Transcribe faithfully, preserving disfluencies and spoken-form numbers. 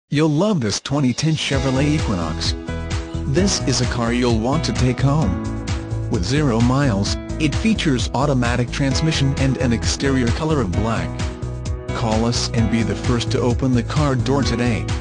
You'll love this twenty ten Chevrolet Equinox. This is a car you'll want to take home. With zero miles, it features automatic transmission and an exterior color of black. Call us and be the first to open the car door today.